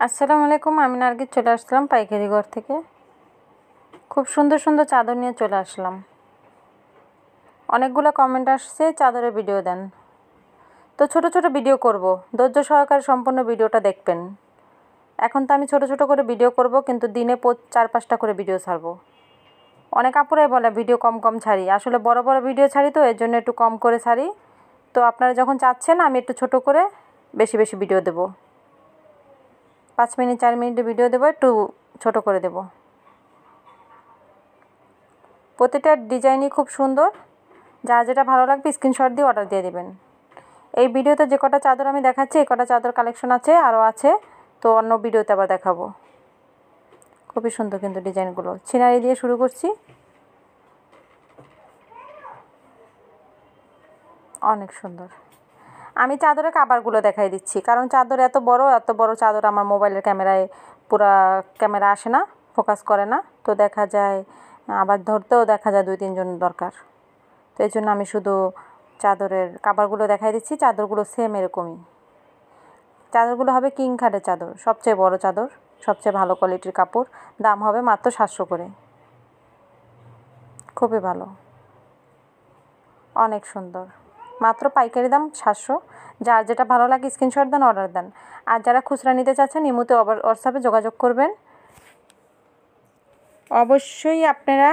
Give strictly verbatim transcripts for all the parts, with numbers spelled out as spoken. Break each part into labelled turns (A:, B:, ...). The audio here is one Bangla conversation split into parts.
A: আসসালামু আলাইকুম। আমি নার্গিস চলে আসলাম পাইকারি ঘর থেকে। খুব সুন্দর সুন্দর চাদর নিয়ে চলে আসলাম। অনেকগুলো কমেন্ট আসছে চাদরের ভিডিও দেন, তো ছোট ছোট ভিডিও করব, ধৈর্য সহকারে সম্পূর্ণ ভিডিওটা দেখবেন। এখন তো আমি ছোট ছোট করে ভিডিও করব, কিন্তু দিনে চার পাঁচটা করে ভিডিও ছাড়বো। অনেক আপুরাই বলে ভিডিও কম কম ছাড়ি, আসলে বড় বড় ভিডিও ছাড়ি তো এর জন্য একটু কম করে ছাড়ি। তো আপনারা যখন চাচ্ছেন আমি একটু ছোট করে বেশি বেশি ভিডিও দেব। পাঁচ মিনিট চার মিনিটের ভিডিও দেবো, একটু ছোট করে দেব। প্রতিটা ডিজাইনই খুব সুন্দর, যার যেটা ভালো লাগবে স্ক্রিনশট দিয়ে অর্ডার দিয়ে দেবেন। এই ভিডিওতে যে কটা চাদর আমি দেখাচ্ছি এই কটা চাদর কালেকশন আছে, আরও আছে, তো অন্য ভিডিওতে আবার দেখাবো। খুবই সুন্দর কিন্তু ডিজাইনগুলো। ছিনারি দিয়ে শুরু করছি। অনেক সুন্দর। আমি চাদরের কাভারগুলো দেখাই দিচ্ছি, কারণ চাদর এত বড় এত বড় চাদর আমার মোবাইলের ক্যামেরায় পুরা ক্যামেরা আসে না, ফোকাস করে না, তো দেখা যায় আবার ধরতেও দেখা যায় দুই তিনজন দরকার। তো এই জন্য আমি শুধু চাদরের কাভারগুলো দেখাই দিচ্ছি। চাদরগুলো সেম এরকমই। চাদরগুলো হবে কিং খাটের চাদর, সবচেয়ে বড় চাদর, সবচেয়ে ভালো কোয়ালিটির কাপড়। দাম হবে মাত্র সাতশো করে। খুবই ভালো, অনেক সুন্দর। মাত্র পাইকারি দাম সাতশো। যার যেটা ভালো লাগে স্ক্রিনশট দেন, অর্ডার দেন। আর যারা খুচরা নিতে চাচ্ছেন ইমোতে হোয়াটসঅ্যাপে যোগাযোগ করবেন। অবশ্যই আপনারা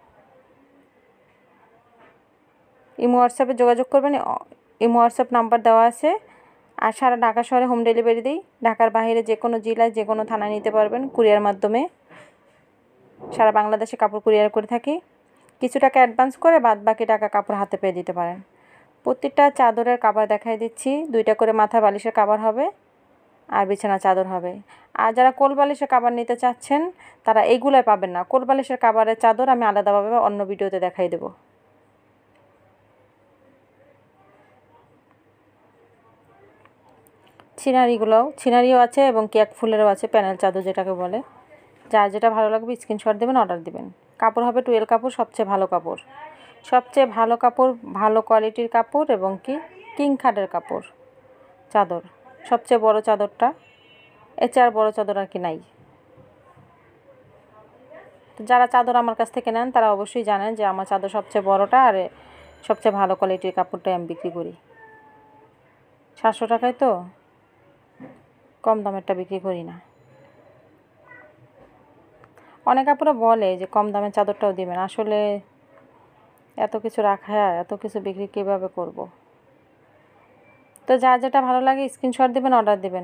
A: ইমো হোয়াটসঅ্যাপে যোগাযোগ করবেন। ইমো হোয়াটসঅ্যাপ নাম্বার দেওয়া আছে। আর সারা ঢাকা শহরে হোম ডেলিভারি দিই। ঢাকার বাইরে যে কোনো জেলায় যে কোনো থানায় নিতে পারবেন কুরিয়ার মাধ্যমে। সারা বাংলাদেশে কাপড় কুরিয়ার করে থাকি। কিছু টাকা অ্যাডভান্স করে বাদ বাকি টাকা কাপড় হাতে পেয়ে দিতে পারেন। প্রত্যেকটা চাদরের কাভার দেখাই দিচ্ছি। দুইটা করে মাথা বালিশের কাভার হবে আর বিছানা চাদর হবে। আর যারা কোল বালিশের কাভার নিতে চাচ্ছেন তারা এইগুলোই পাবেন না। কোল বালিশের কাভারের চাদর আমি আলাদাভাবে অন্য ভিডিওতে দেখাই দেব। ছিনারিগুলোও ছিনারিও আছে এবং কেক ফুলেরও আছে, প্যানেল চাদর যেটাকে বলে। যার যেটা ভালো লাগবে স্ক্রিনশট দেবেন, অর্ডার দেবেন। কাপড় হবে টুয়েল কাপড়, সবচেয়ে ভালো কাপড়, সবচেয়ে ভালো কাপড়, ভালো কোয়ালিটির কাপড় এবং কি কিং খাটের কাপড়। চাদর সবচেয়ে বড় চাদরটা, এর চেয়ে আর বড় চাদর আর কি নাই। তো যারা চাদর আমার কাছ থেকে নেন তারা অবশ্যই জানেন যে আমার চাদর সবচেয়ে বড়টা আর সবচেয়ে ভালো কোয়ালিটির কাপড়টাই আমি বিক্রি করি। সাতশো টাকায় তো কম দামেরটা বিক্রি করি না। অনেক আপুরা বলে যে কম দামের চাদরটাও দিবেন, আসলে এত কিছু রাখা এত কিছু বিক্রি কীভাবে করব। তো যার যেটা ভালো লাগে স্ক্রিনশট দেবেন, অর্ডার দেবেন।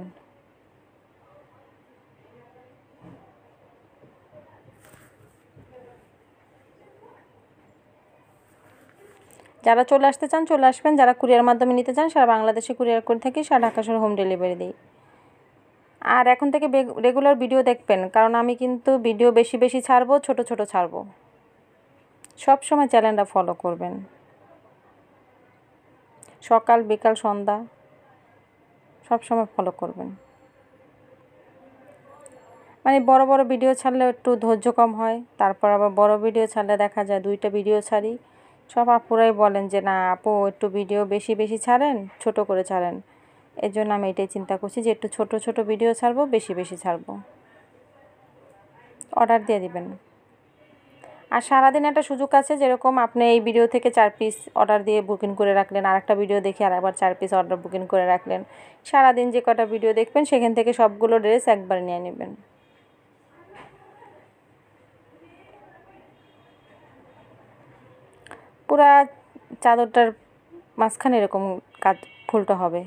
A: যারা চলে আসতে চান চলে আসবেন, যারা কুরিয়ার মাধ্যমে নিতে চান সারা বাংলাদেশে কুরিয়ার করে থাকি, সারা ঢাকা শহরে হোম ডেলিভারি দিই। আর এখন থেকে রেগুলার ভিডিও দেখবেন, কারণ আমি কিন্তু ভিডিও বেশি বেশি ছাড়বো, ছোট ছোট ছাড়বো। সব সময় চ্যানেলটা ফলো করবেন, সকাল বিকাল সন্ধ্যা সব সময় ফলো করবেন। মানে বড় বড় ভিডিও ছাড়লে একটু ধৈর্য কম হয়, তারপর আবার বড় ভিডিও ছাড়লে দেখা যায় দুইটা ভিডিও ছাড়ি। সব আপুরাই বলেন যে না আপু একটু ভিডিও বেশি বেশি ছাড়েন, ছোট করে ছাড়েন। এর জন্য আমি এটাই চিন্তা করছি যে একটু ছোট ছোট ভিডিও ছাড়বো, বেশি বেশি ছাড়বো। অর্ডার দিয়ে দিবেন। আর সারাদিন একটা সুযোগ আছে, যেরকম আপনি এই ভিডিও থেকে চার পিস অর্ডার দিয়ে বুকিং করে রাখলেন, আর একটা ভিডিও দেখে আর একবার চার পিস অর্ডার বুকিং করে রাখলেন। সারাদিন যে কটা ভিডিও দেখবেন সেখান থেকে সবগুলো ড্রেস একবার নিয়ে নেবেন। পুরা চাদরটার মাঝখানে এরকম কাজ ফুলটা হবে।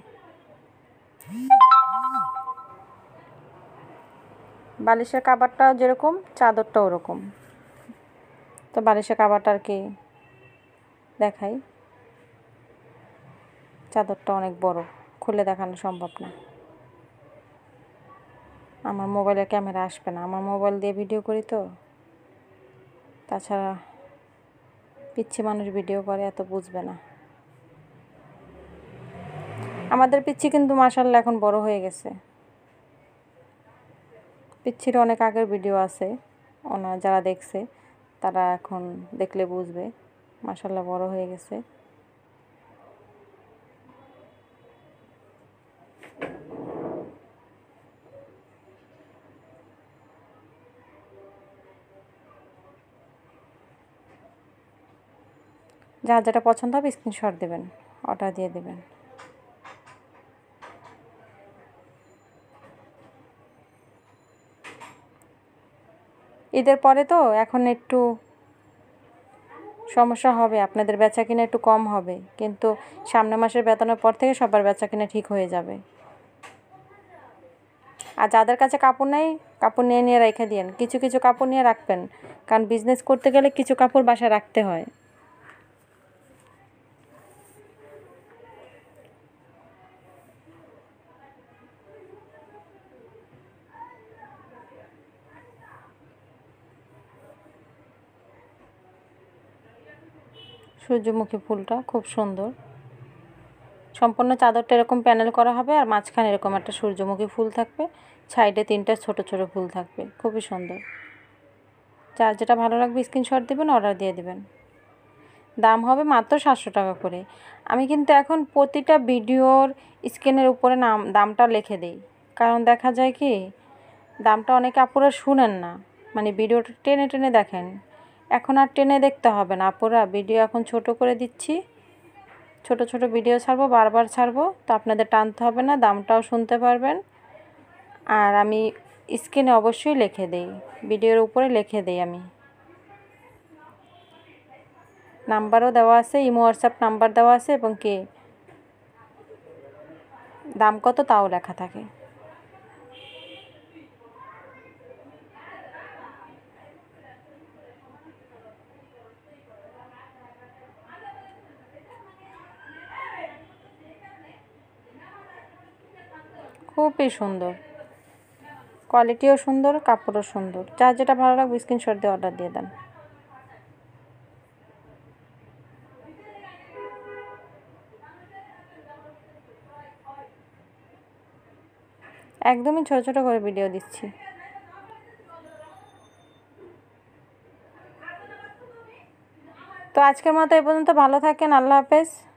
A: বালিশের কাভারটাও যেরকম চাদরটাও ওরকম। তো বালিশের কাভারটা আর কি দেখাই। চাদরটা অনেক বড়, খুলে দেখানো সম্ভব না, আমার মোবাইলের ক্যামেরা আসবে না, আমার মোবাইল দিয়ে ভিডিও করি তো। তাছাড়া পিচ্ছি মানুষ ভিডিও করে, এত বুঝবে না। আমাদের পিচ্ছি কিন্তু মাশাআল্লাহ এখন বড় হয়ে গেছে। পিচ্ছির অনেক আগের ভিডিও আছে, ওনা যারা দেখছে তারা এখন দেখলে বুঝবে মাশাআল্লাহ বড় হয়ে গেছে। যার যেটা পছন্দ হবে স্ক্রিনশট দেবেন, অর্ডার দিয়ে দেবেন। ঈদের পরে তো এখন একটু সমস্যা হবে, আপনাদের বেচা কিনা একটু কম হবে, কিন্তু সামনের মাসের বেতনের পর থেকে সবার বেচা কিনা ঠিক হয়ে যাবে। আর যাদের কাছে কাপড় নেই, কাপড় নিয়ে নিয়ে রেখে দিন, কিছু কিছু কাপড় নিয়ে রাখবেন, কারণ বিজনেস করতে গেলে কিছু কাপড় বাসায় রাখতে হয়। সূর্যমুখী ফুলটা খুব সুন্দর, সম্পূর্ণ চাদরটা এরকম প্যানেল করা হবে, আর মাঝখানে এরকম একটা সূর্যমুখী ফুল থাকবে, সাইডে তিনটা ছোট ছোট ফুল থাকবে, খুবই সুন্দর। যার যেটা ভালো লাগবে স্ক্রিনশট দেবেন, অর্ডার দিয়ে দেবেন। দাম হবে মাত্র সাতশো টাকা করে। আমি কিন্তু এখন প্রতিটা ভিডিওর স্ক্রিনের উপরে নাম দামটা লিখে দিই, কারণ দেখা যায় কি দামটা অনেকে আপুরা শুনেন না, মানে ভিডিওটা টেনে টেনে দেখেন। এখন আর টেনে দেখতে হবে না আপুরা, ভিডিও এখন ছোট করে দিচ্ছি, ছোট ছোট ভিডিও ছাড়বো, বারবার ছাড়বো, তো আপনাদের টানতে হবে না, দামটাও শুনতে পারবেন। আর আমি স্ক্রিনে অবশ্যই লিখে দেই, ভিডিওর উপরে লিখে দেই, আমি নাম্বারও দেওয়া আছে, ইমো হোয়াটসঅ্যাপ নাম্বার দেওয়া আছে, এবং কি দাম কত তাও লেখা থাকে। খুবই সুন্দর, কোয়ালিটিও সুন্দর, কাপড়ও সুন্দর। যার যেটা ভালো লাগবে স্ক্রিনশট দিয়ে অর্ডার দিয়ে দেন। একদমই ছোট ছোট করে ভিডিও দিচ্ছি। তো আজকের মতো এই পর্যন্ত, ভালো থাকেন, আল্লাহ হাফেজ।